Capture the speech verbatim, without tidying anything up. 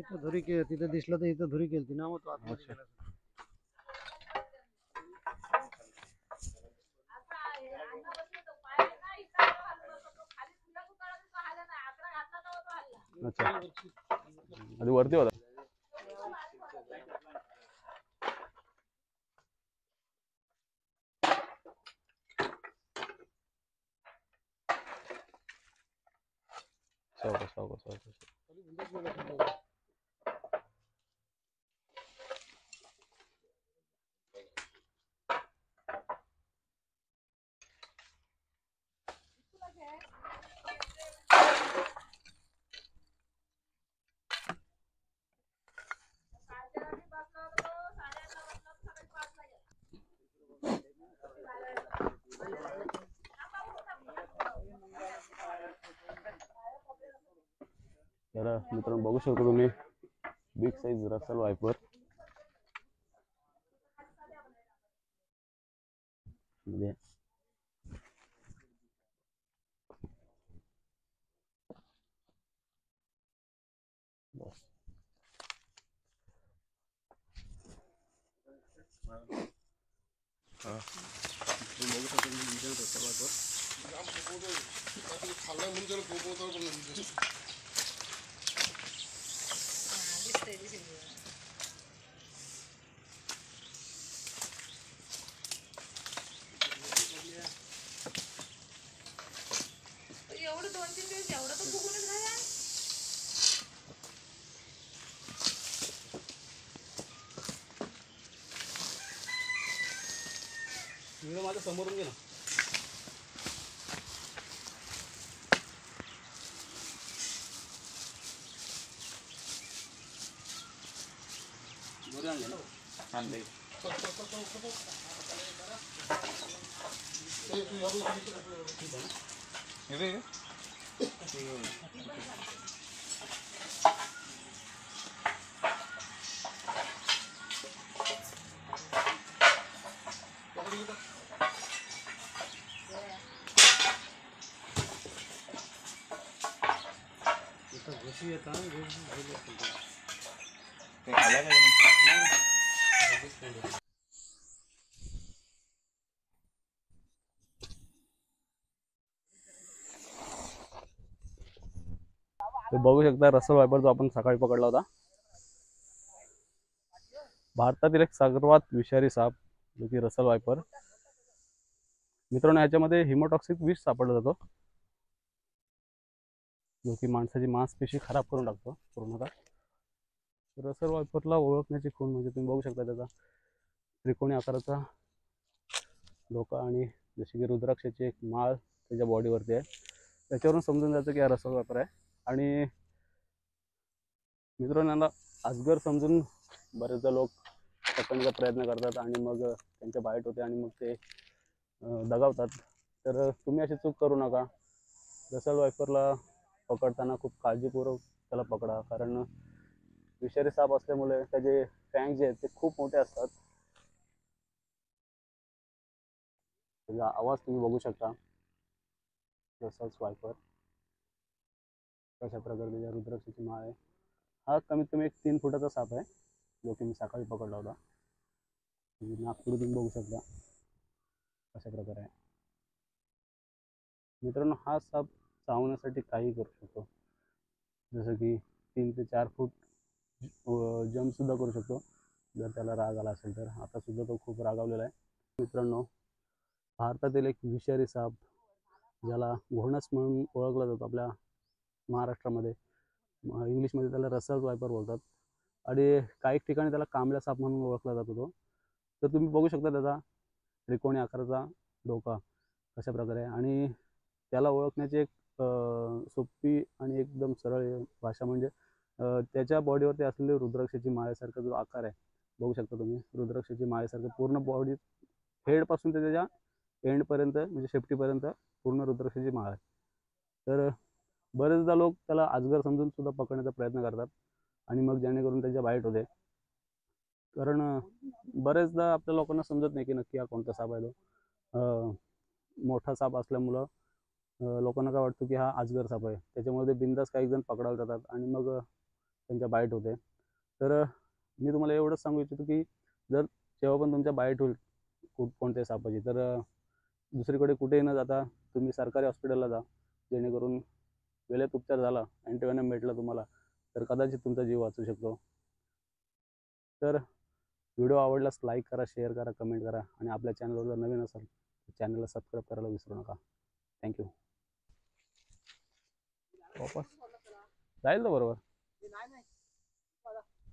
इथं धुरी के तिथे दिसलं तर इथं धुरी केली ना, मग तो आतमध्ये गेला. अच्छा, आधी वरती होता. सावकाश सावकाश सावकाश. तर मित्रांनो बघू शकतो तुम्ही बिग साईज रसल वायपर मध्ये एवढं दोन तीन दिवस एवढं तर फुगूनच राहिला. व्हिडिओ माझ्या समोरून गेला. बरं आणलं ना आणलंय. घुशी येत बघू शकता रसल वायपर जो आपण सकाळी पकडला होता. भारतातील एक सर्वात विषारी साप जो की रसल वायपर. मित्रांनो याच्यामध्ये हिमोटॉक्सिक विष सापडला जातो जो की माणसाची मांसपेशी खराब करून टाकतो पूर्णतः. रसल वायपरला ओळखण्याची खूण म्हणजे तुम्ही बघू शकता त्याचा त्रिकोणी आकाराचा डोका आणि जशी की रुद्राक्षाची एक माळ त्याच्या बॉडीवरती आहे. त्याच्यावरून समजून जातं की हा रसल वायपर आहे. आणि मित्रांनो यांना अजगर समजून बरेचदा लोक पकडण्याचा प्रयत्न करतात आणि मग त्यांच्या बाईट होते आणि मग ते दगावतात. तर तुम्ही अशी चूक करू नका. रसल वायपरला पकडताना खूप काळजीपूर्वक त्याला पकडा, कारण विषारी साप असल्यामुळे त्याचे फँग जे आहेत ते खूप मोठे असतात. त्याचा आवाज तुम्ही बघू शकता. रसल वायपर कशा प्रकारे त्याच्या रुद्राक्षाची माळ आहे. हा कमीत कमी एक तीन फुटाचा साप आहे जो की मी सकाळी पकडला होता. नागपूर तुम्ही बघू शकता अशा प्रकारे आहे. मित्रांनो हा साप चावण्यासाठी काही करू शकतो, जसं की तीन ते चार फूट जंप सुद्धा करू शकतो जर त्याला राग आला असेल तर. आता सुद्धा तो खूप रागावलेला आहे. मित्रांनो भारतातील एक विषारी साप ज्याला घोणस म्हणून ओळखला जातो आपल्या महाराष्ट्रामध्ये, इंग्लिशमध्ये त्याला रसल वायपर बोलतात आणि काही ठिकाणी त्याला कांबळा साप म्हणून ओळखला जातो तो. तर तुम्ही बघू शकता त्याचा त्रिकोणी आकाराचा डोका कशा प्रकारे आहे. आणि त्याला ओळखण्याची एक सोपी आणि एकदम सरळ भाषा म्हणजे त्याच्या बॉडीवरती असलेली रुद्राक्षाची माळेसारखा जो आकार आहे बघू शकता तुम्ही. रुद्राक्षाची माळेसारखं पूर्ण बॉडी हेडपासून ते त्याच्या एंडपर्यंत म्हणजे शेपटीपर्यंत पूर्ण रुद्राक्षाची माळ आहे. तर बरेचदा लोक त्याला अजगर समजून सुद्धा पकडण्याचा प्रयत्न करतात आणि मग जेणेकरून त्याच्या बाईट होते. कारण बरेचदा आपल्या लोकांना समजत नाही की नक्की हा कोणता साप आहे. तो मोठा साप असल्यामुळं लोकांना काय वाटतं की हा अजगर साप आहे, त्याच्यामुळे ते बिंदास काही जण पकडायला जातात आणि मग त्यांच्या बाईट होते. तर अ, मी तुम्हाला एवढंच सांगू इच्छितो की जर जेव्हा पण तुमच्या बाईट होईल कुठ कोणत्याही सापाची, तर अ, दुसरीकडे कुठेही न जाता तुम्ही सरकारी हॉस्पिटलला जा, जेणेकरून वेळेत उपचार झाला, अँटीव्हेनम भेटला तुम्हाला, तर कदाचित तुमचा जीव वाचू शकतो. तर व्हिडिओ आवडल्यास लाईक करा, शेअर करा, कमेंट करा आणि आपल्या चॅनलवर जर नवीन असाल तर चॅनलला सबस्क्राईब करायला विसरू नका. थँक्यू. वापस जाईल तर बरोबर.